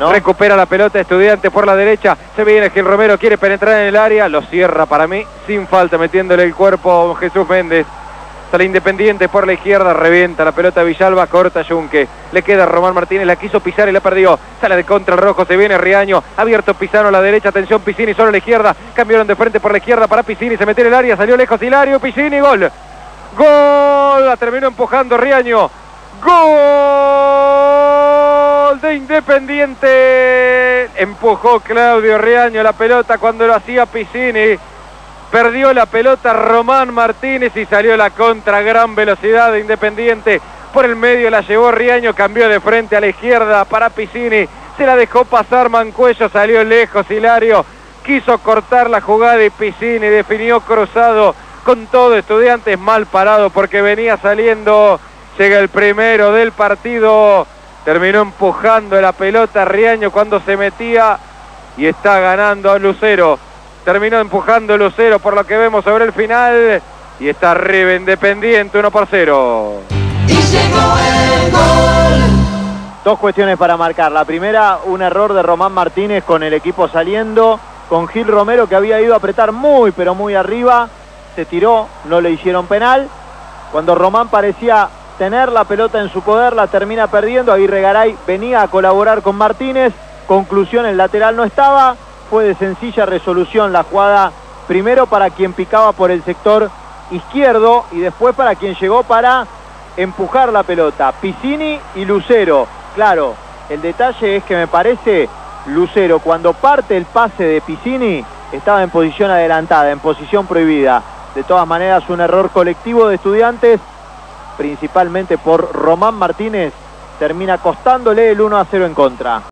¿no? Recupera la pelota Estudiantes por la derecha. Se viene Gil Romero, quiere penetrar en el área. Lo cierra para mí, sin falta, metiéndole el cuerpo Jesús Méndez. Sale Independiente por la izquierda, revienta la pelota Villalba, corta Yunque. Le queda Román Martínez, la quiso pisar y la perdió. Sale de contra el rojo, se viene Riaño. Abierto Pisano a la derecha, atención Piscini solo a la izquierda. Cambiaron de frente por la izquierda para Piscini, se metió en el área, salió lejos Hilario, Piscini, gol. Gol, la terminó empujando Riaño. Gol de Independiente. Empujó Claudio Riaño la pelota cuando lo hacía Piscini. Perdió la pelota Román Martínez y salió la contra a gran velocidad de Independiente. Por el medio la llevó Riaño, cambió de frente a la izquierda para Piscini. Se la dejó pasar Mancuello, salió lejos Hilario. Quiso cortar la jugada y Piscini definió cruzado con todo. Estudiantes mal parado porque venía saliendo. Llega el primero del partido. Terminó empujando la pelota Riaño cuando se metía y está ganando a Lucero. Terminó empujando Lucero por lo que vemos sobre el final. Y está arriba Independiente 1-0. Y llegó el gol. Dos cuestiones para marcar. La primera, un error de Román Martínez con el equipo saliendo. Con Gil Romero que había ido a apretar muy pero muy arriba. Se tiró, no le hicieron penal. Cuando Román parecía tener la pelota en su poder, la termina perdiendo. Aguirre Garay venía a colaborar con Martínez. Conclusión, el lateral no estaba. Fue de sencilla resolución la jugada, primero para quien picaba por el sector izquierdo y después para quien llegó para empujar la pelota, Piscini y Lucero. Claro, el detalle es que me parece Lucero, cuando parte el pase de Piscini, estaba en posición adelantada, en posición prohibida. De todas maneras, un error colectivo de Estudiantes, principalmente por Román Martínez, termina costándole el 1-0 en contra.